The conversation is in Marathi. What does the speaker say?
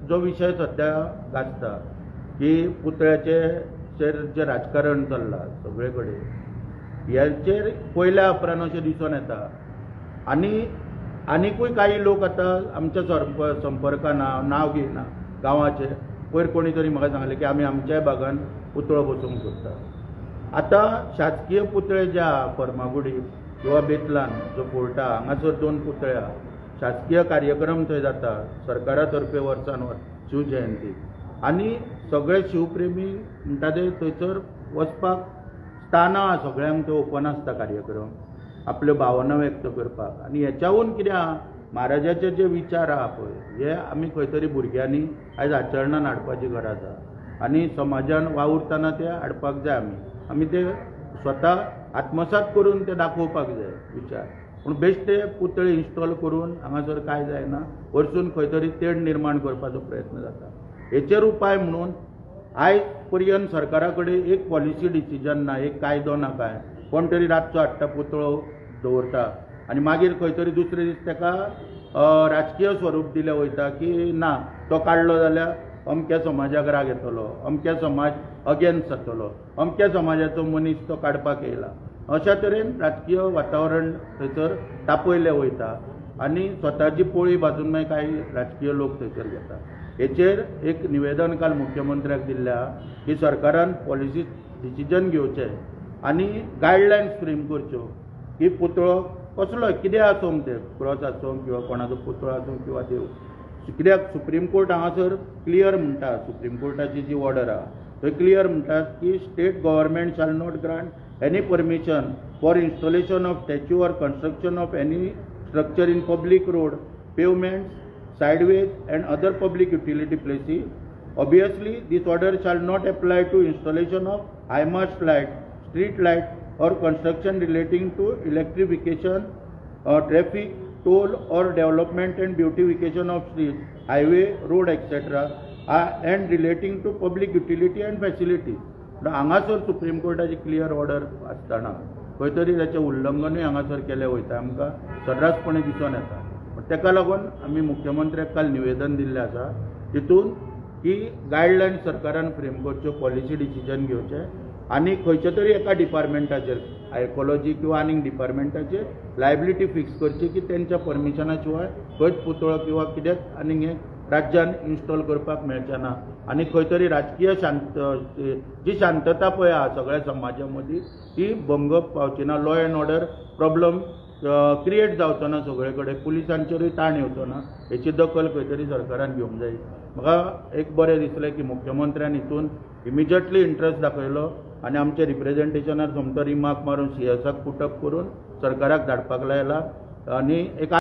जो विषय सध्या गाजता की पुतळ्याचे जे राजकारण चल्लां सगळे कडेन ह्याचेर पयल्या उपरांत अशें दिसून येता आनीकूय काही लोक आतां आमच्या संपर्कान नांव घेयना गांवाचे पयर कोणी तरी म्हाका सांगलें की आमी आमच्याय भागान पुतळो बसोवंक सोदता। आतां शासकीय पुतळे जे आहा फर्मागुडी किंवा बेतलान जो फोर्टा हांगासर 2 पुतळे आहा, शासकीय कार्यक्रम थंय जाता सरकारा तर्फे वर्सान वर्स शिवजयंती आनी सगळे शिवप्रेमी म्हणटा ते थंयसर वचपाक स्थान आहा, सगळ्यांक ते ओपन आसता कार्यक्रम आपल्यो भावना व्यक्त करपाक। आनी हेच्याहून कितें आहा महाराजाचे जे विचार आहा पळय हे आमी खंय तरी भुरग्यांनी आयज आचरणान हाडपाची गरज आहा आनी समाजान वावुरतना ते हाडपाक जाय। आमी ते स्वता आत्मसात करून ते दाखोवपाक जाय विचार, पूण बेश्टे पुतळे इन्स्टॉल करून हांगासर काय जायना, वरसून खंय तरी तेड निर्माण करपाचो प्रयत्न जाता। हेचेर उपाय म्हणून आयज पर्यंत सरकारा कडेन एक पॉलिसी डिसिजन ना, एक कायदो ना काय, कोण तरी रातचो हाडटा पुतळो दवरता आनी मागीर खंय तरी दुसरे दीस ताका राजकीय स्वरूप दिलें वयता की ना तो काडलो जाल्यार अमक्या समाजाक राग येतलो, अमक्या समाज अगेन्स्ट जातलो, अमक्या समाजाचो मनीस तो काडपाक येयला, अशा तरेन राजकीय वातावरण थंयसर तापयलें वयता आनी स्वताची पोळी भाजून मागीर काही राजकीय लोक थंयसर घेता। हेचेर एक निवेदन काल मुख्यमंत्र्याक दिल्लें आहा की सरकारान पॉलिसी डिसिजन घेवचें आनी गायडलायन्स फ्रेम करच्यो की पुतळो कसलोय कितें आसूं ते क्रॉस आसूं किंवा कोणाचो पुतळो आसूं किंवा देव, कित्याक सुप्रीम कोर्ट हांगासर क्लियर म्हणटा, सुप्रीम कोर्टाची जी ऑर्डर आहा थंय क्लियर म्हणटात की state government shall not grant any permission for installation of statue or construction of any structure in public road, pavements, sideways and other public utility places. Obviously, this order shall not apply to installation of high mast light, street light or construction relating to electrification, traffic, toll or development and beautification of streets, highway, road etc. And relating to public utility and facilities. हांगासर सुप्रीम कोर्टाची क्लियर ऑर्डर आसतना खंय तरी ताचें उल्लंघनूय हांगासर केलें वयता आमकां सर्रासपणे दिसून येता। ताका लागून आमी मुख्यमंत्र्याक काल निवेदन दिल्लें आसा तितून की गायडलायन सरकारान फ्रेम करच्यो, पॉलिसी डिसिजन घेवचें आनी खंयच्या तरी एका डिपार्टमेंटाचेर आयकोलॉजी किंवा आनीक डिपार्टमेंटाचेर लायबिलिटी फिक्स करची की तेंच्या परमिशना शिवाय खंयच पुतळो किंवा कितेंच आनीक हें राज्यान इन्स्टॉल करपाक मेळचें ना आनी खंय तरी राजकीय जी शांतता पळय आहा सगळ्या समाजा मदीं ती भंग पावची ना, law and order problem create जावचो ना, सगळे कडेन पुलिसांचेरूय ताण येवचो ना, हेची दखल खंय तरी सरकारान घेवंक जाय। म्हाका एक बरें दिसलें की मुख्यमंत्र्यान हितून इमिजिएटली इंट्रस्ट दाखयलो आनी आमच्या रिप्रेझेंटेशनार सोमतो रिमार्क मारून CSक पुटअप करून सरकाराक धाडपाक लायला आनी एक